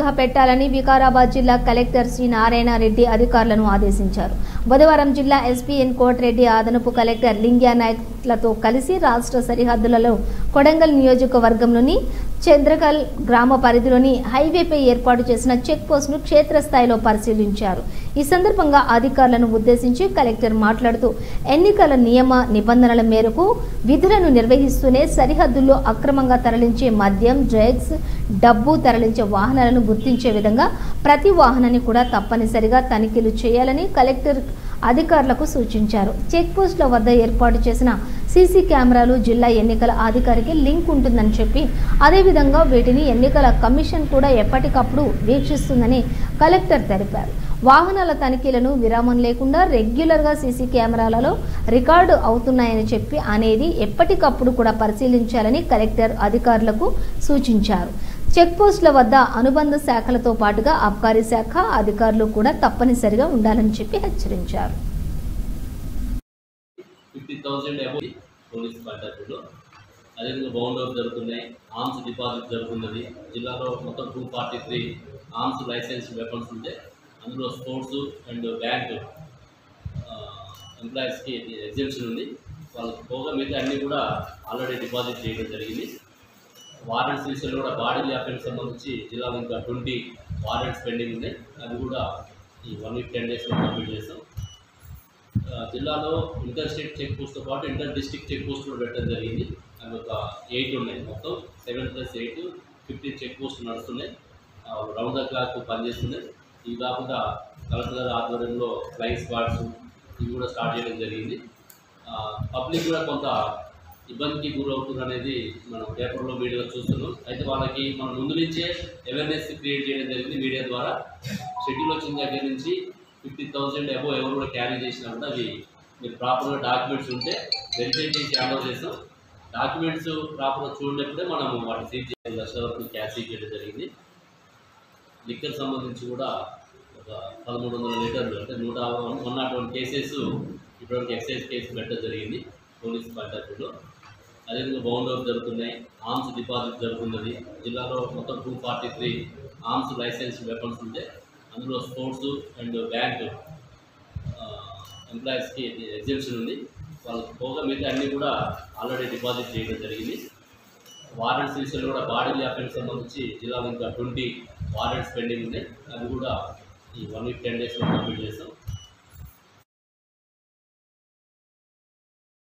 నిఘా పెట్టాలని వికారాబాద్ జిల్లా కలెక్టర్ శ్రీ నారాయణ రెడ్డి అధికారులను ఆదేశించారు. బుధవారం జిల్లా ఎస్పీఎన్ కోటిరెడ్డి అదనపు కలెక్టర్ లింగ్యా నాయక్లతో కలిసి రాష్ట్ర సరిహద్దులలో కొడంగల్ నియోజకవర్గంలోని చంద్రకల్ గ్రామ పరిధిలోని హైవేపై ఏర్పాటు చేసిన చెక్ పోస్ట్ను క్షేత్రస్థాయిలో పరిశీలించారు. ఈ సందర్భంగా అధికారులను ఉద్దేశించి కలెక్టర్ మాట్లాడుతూ ఎన్నికల నియమ నిబంధనల మేరకు విధులను నిర్వహిస్తూనే సరిహద్దుల్లో అక్రమంగా తరలించే మద్యం, డ్రగ్స్, డబ్బు తరలించే వాహనాలను గుర్తించే విధంగా ప్రతి వాహనాన్ని కూడా తప్పనిసరిగా తనిఖీలు చేయాలని కలెక్టర్ అధికారులకు సూచించారు. చెక్ పోస్టుల వద్ద ఏర్పాటు చేసిన సీసీ కెమెరాలు జిల్లా ఎన్నికల అధికారికి లింక్ ఉంటుందని చెప్పి అదేవిధంగా వీటిని ఎన్నికల కమిషన్ కూడా ఎప్పటికప్పుడు వీక్షిస్తుందని కలెక్టర్ తెలిపారు. వాహనాల తనిఖీలను విరామం లేకుండా రెగ్యులర్గా సీసీ కెమెరాలలో రికార్డు అవుతున్నాయని చెప్పి అనేది ఎప్పటికప్పుడు కూడా పరిశీలించాలని కలెక్టర్ అధికారులకు సూచించారు. చెక్ పోస్టుల వద్ద అనుబంధ శాఖలతో పాటుగా అబ్కారీ శాఖ అధికారులు కూడా తప్పనిసరిగా ఉండాలని చెప్పి హెచ్చరించారు. 50,000 పోలీస్ కాంటాక్టులో అదేవిధంగా బౌండ్ అవుట్ జరుగుతున్నాయి. ఆర్మ్స్ డిపాజిట్ జరుగుతున్నది. జిల్లాలో మొత్తం 243 ఆర్మ్స్ లైసెన్స్ వెపన్స్ ఉంటే అందులో స్పోర్ట్స్ అండ్ బ్యాంక్ ఎంప్లాయీస్కి ఎగ్జెంప్షన్ ఉంది. వాళ్ళకి పోగా మిగతా అన్నీ కూడా ఆల్రెడీ డిపాజిట్ చేయడం జరిగింది. వారెంట్స్ విషయంలో కూడా బాడీ అఫెన్స్ సంబంధించి జిల్లాలో ఇంకా 20 వారెంట్స్ పెండింగ్ ఉన్నాయి. అది కూడా ఈ 1 వీక్ 10 డేస్లో కంప్లీట్ చేస్తాం. జిల్లాలో ఇంటర్ స్టేట్ చెక్ పోస్ట్తో పాటు ఇంటర్ డిస్ట్రిక్ట్ చెక్ పోస్ట్ కూడా పెట్టడం జరిగింది. అవి ఒక 8 ఉన్నాయి. మొత్తం 7+8 15 చెక్ పోస్టులు నడుస్తున్నాయి. రౌండ్ ద క్లాక్ పనిచేస్తున్నాయి. ఇవి కాకుండా కలెక్టర్ ఆధ్వర్యంలో ఫ్లైయింగ్ స్క్వాడ్స్ ఇవి కూడా స్టార్ట్ చేయడం జరిగింది. పబ్లిక్ కూడా కొంత ఇబ్బందికి గురవుతుంది అనేది మనం పేపర్లో మీడియాలో చూస్తున్నాం. అయితే వాళ్ళకి మనం ముందు నుంచే అవేర్నెస్ క్రియేట్ చేయడం జరిగింది మీడియా ద్వారా. షెడ్యూల్ వచ్చిన దగ్గర నుంచి 50,000 ఎవరు కూడా క్యారీ చేసినా కూడా అవి మీరు ప్రాపర్గా డాక్యుమెంట్స్ ఉంటే వెరిఫై చేసి హ్యాండ్ ఓవర్ చేస్తాం. డాక్యుమెంట్స్ ప్రాపర్గా చూడేప్పుడే మనం వాటిని సీజ్ చేయాలి. 1 లక్షల వరకు క్యాష్ సీజ్ చేయడం జరిగింది. లిక్కర్ సంబంధించి కూడా ఒక 1300 లీటర్లు అంటే 101 కేసెస్ ఇప్పటివరకు ఎక్సైజ్ కేసు పెట్టడం జరిగింది పోలీస్ కాంటాక్టులో. అదేవిధంగా బౌండ్ అవుట్ జరుగుతున్నాయి. ఆర్మ్స్ డిపాజిట్ జరుగుతున్నది. జిల్లాలో మొత్తం 243 ఆర్మ్స్ లైసెన్స్ వెపన్స్ ఉంటే అందులో స్పోర్ట్స్ అండ్ బ్యాంక్ ఎంప్లాయీస్కి ఎగ్జెంప్షన్ ఉంది. వాళ్ళకి పోగా మిగతా అన్నీ కూడా ఆల్రెడీ డిపాజిట్ చేయడం జరిగింది. వారెంట్స్ విషయంలో కూడా బాడీ అఫెన్స్ సంబంధించి జిల్లాలో ఇంకా 20 వారెంట్స్ పెండింగ్ ఉన్నాయి. అది కూడా ఈ 1 వీక్ 10 డేస్లో కంప్లీట్ చేస్తాం.